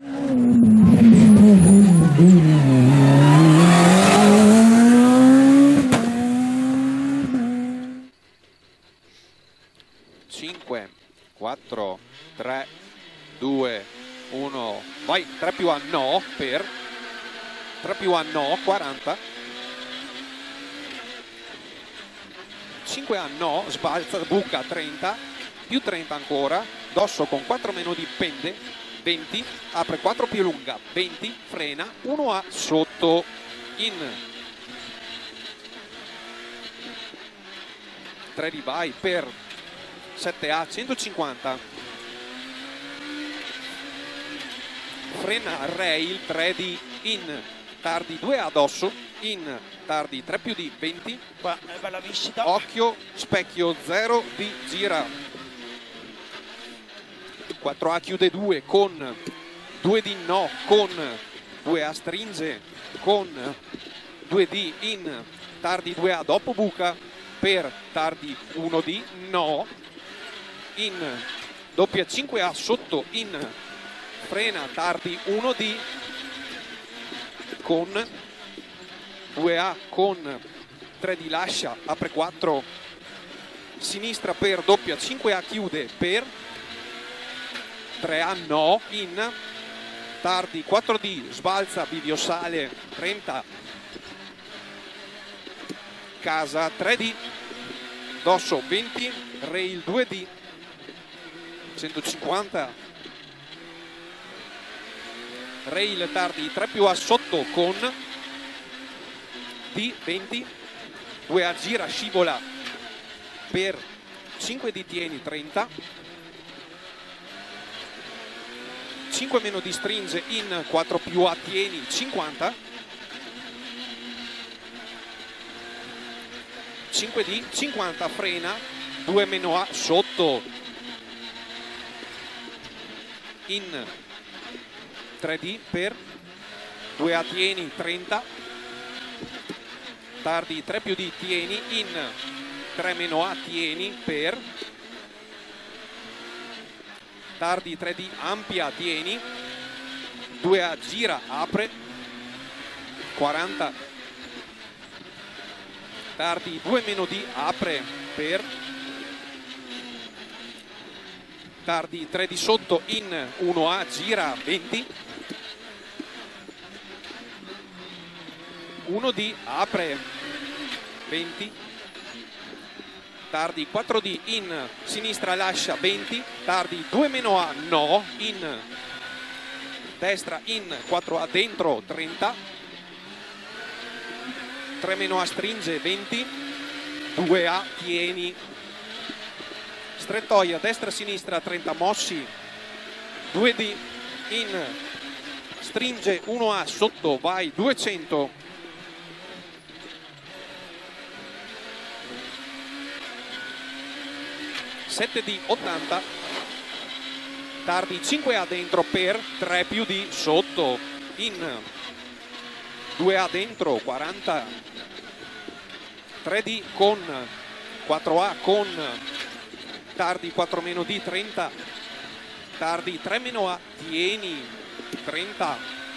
5, 4, 3, 2, 1, vai, 3 più A no, per 3 più A no, 40, 5 A no, sbalza, buca, 30, più 30 ancora, dosso con 4 meno di pende, 20, apre 4 più lunga, 20, frena, 1 A sotto, in, 3 di vai per 7A, 150, frena, rail, 3 di in, tardi 2A dosso, in, tardi 3 più di 20, qua è bella viscita, occhio, specchio 0 di gira, 4A chiude 2 con 2 di no, con 2A stringe, con 2 di in, tardi 2A dopo buca, per tardi 1 di no, in, doppia 5A sotto, in, frena, tardi 1 di, con 2A con 3 di lascia, apre 4, sinistra per doppia 5A chiude per 3A no, in, tardi 4D, sbalza, bivio sale, 30, casa 3D, dosso 20, rail 2D, 150, rail tardi 3 più A sotto con D 20, 2A gira, scivola per 5 D tieni 30, 5 meno di stringe, in, 4 più A tieni 50, 5D 50, frena, 2 meno A sotto, in, 3D per 2A tieni 30, tardi 3 più D tieni, in, 3 meno A tieni per, tardi 3D ampia tieni, 2A gira, apre, 40, tardi 2 meno D apre per, tardi 3 di sotto, in, 1A gira, 20, 1D apre, 20, tardi 4D in, sinistra lascia, 20, tardi 2 meno A no, in, destra in, 4A dentro, 30, 3 meno A stringe, 20, 2A tieni, strettoia destra-sinistra, 30 mossi, 2D in, stringe 1A sotto, vai 200, 7D 80, tardi 5A dentro per 3 più D sotto, in, 2A dentro 40, 3D con 4A con, tardi 4 meno D 30, tardi 3 meno A tieni 30,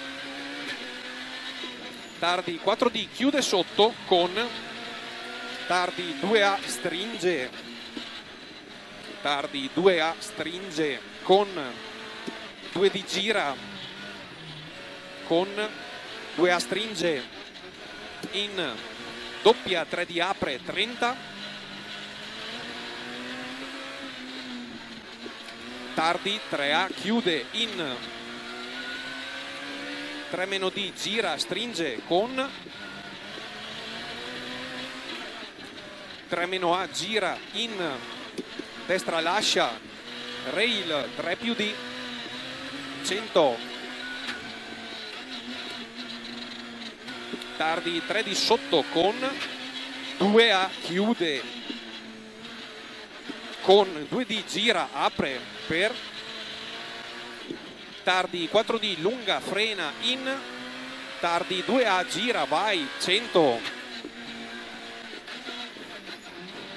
tardi 4D chiude sotto con, tardi 2A stringe, tardi 2A stringe con 2D gira, con 2A stringe, in, doppia 3D apre, 30, tardi 3A chiude, in, 3 meno D gira, stringe con, 3 meno A gira, in, destra lascia, rail 3 più D, 100, tardi 3 di sotto con, 2A chiude, con 2D gira, apre per, tardi 4D lunga, frena, in, tardi 2A gira, vai 100,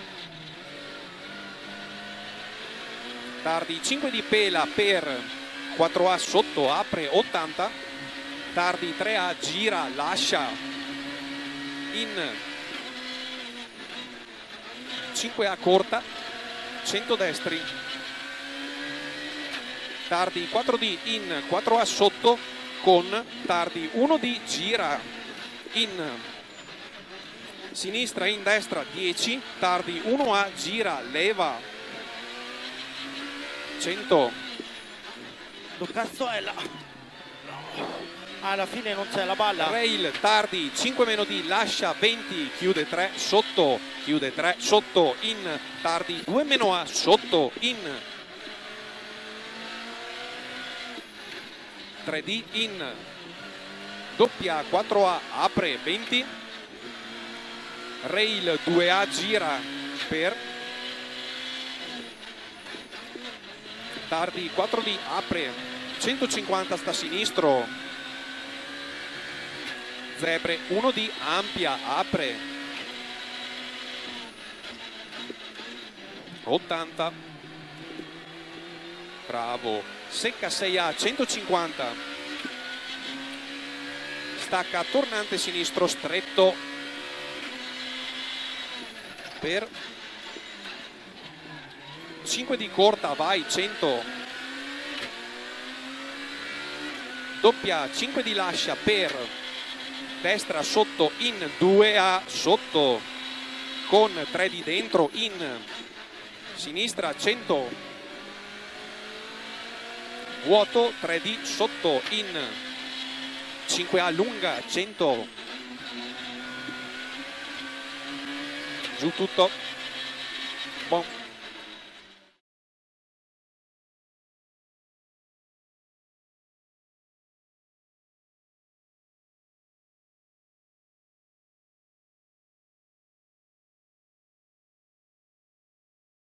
tardi 5 di pela per 4A sotto, apre 80, tardi 3A, gira, lascia in 5A corta, 100 destri, tardi 4D in 4A sotto con tardi 1D, gira in sinistra, in destra 10, tardi 1A, gira, leva 100. Cazzo è la... alla fine non c'è la palla. Rail, tardi 5 meno D, lascia 20, chiude 3 sotto, chiude 3 sotto in tardi 2 meno A sotto in 3D in doppia 4A, apre 20, rail 2A, gira per tardi 4D, apre 150, sta sinistro, zebre 1D, ampia, apre 80, bravo, secca 6A 150, stacca tornante sinistro stretto per 5 di corta, vai 100, doppia 5 di lascia per destra sotto in 2A sotto con 3 di dentro in sinistra 100, vuoto 3D sotto in 5A lunga 100, giù tutto, buon.